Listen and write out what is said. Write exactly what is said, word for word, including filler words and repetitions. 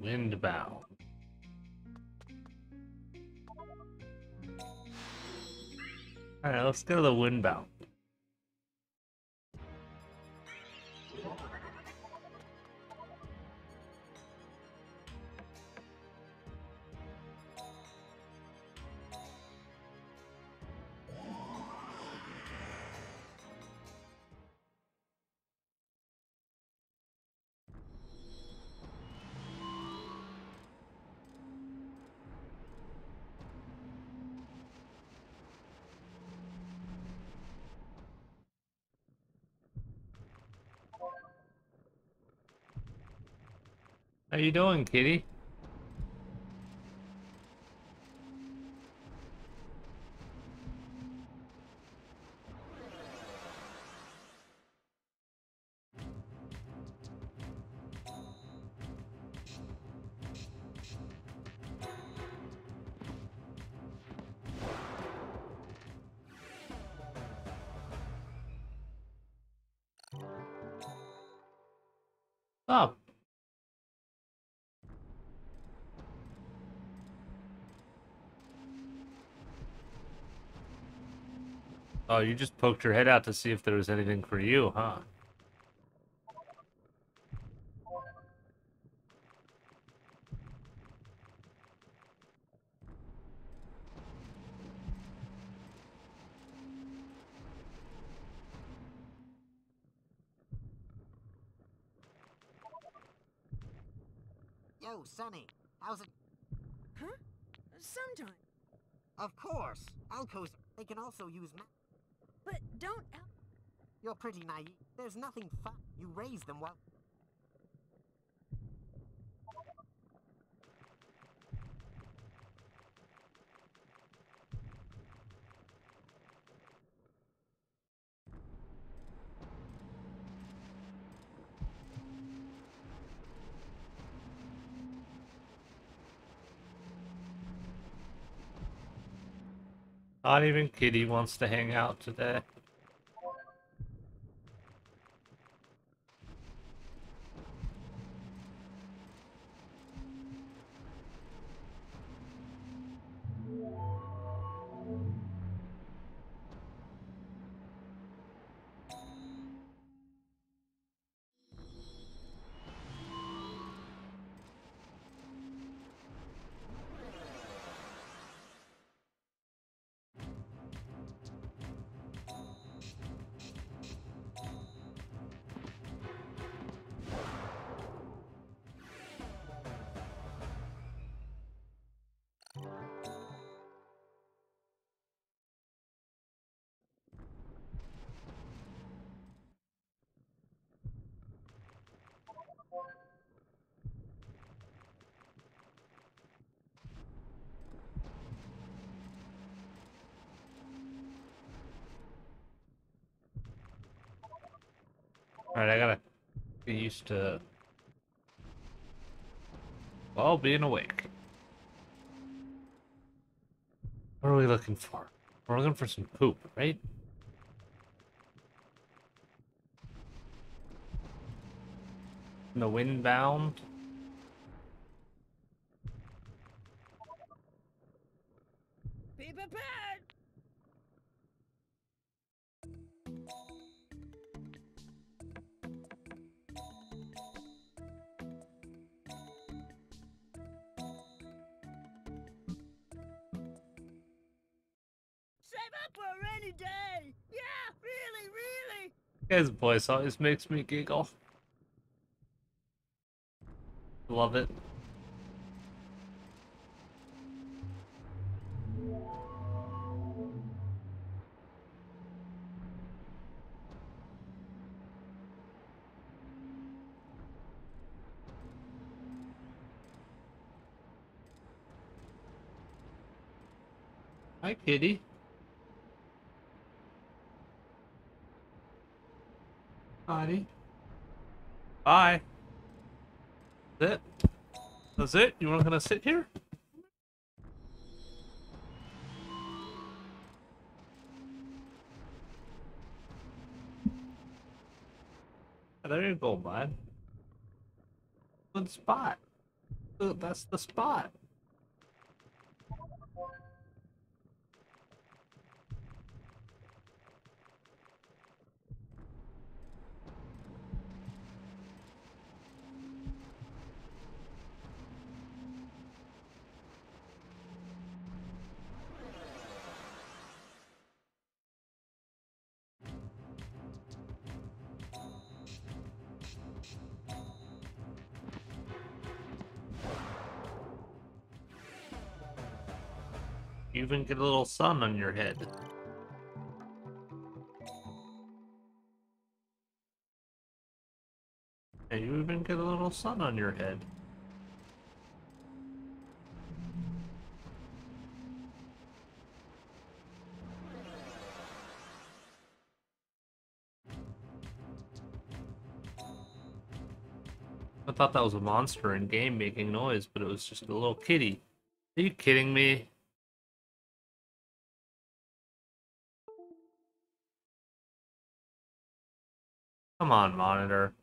Windbound. Alright, let's go to the Windbound. How you doing, kitty? Up. Oh, you just poked your head out to see if there was anything for you, huh? Yo, Sonny, how's it? Huh? Sometime. Of course, Alcos, they can also use ma- But don't... You're pretty naive. There's nothing fun. You raise them well. Not even Kitty wants to hang out today. Alright, I gotta get used to, well, being awake. What are we looking for? We're looking for some poop, right? In the Windbound? Be prepared! Save up for a rainy day! Yeah, really, really! His voice always makes me giggle. Love it. Hi, kitty. Hi. Bye. That's it? That's it? You weren't gonna sit here? There you go, bud. Good spot. the, that's the spot. You even get a little sun on your head. And you even get a little sun on your head. I thought that was a monster in game making noise, but it was just a little kitty. Are you kidding me? Come on, monitor.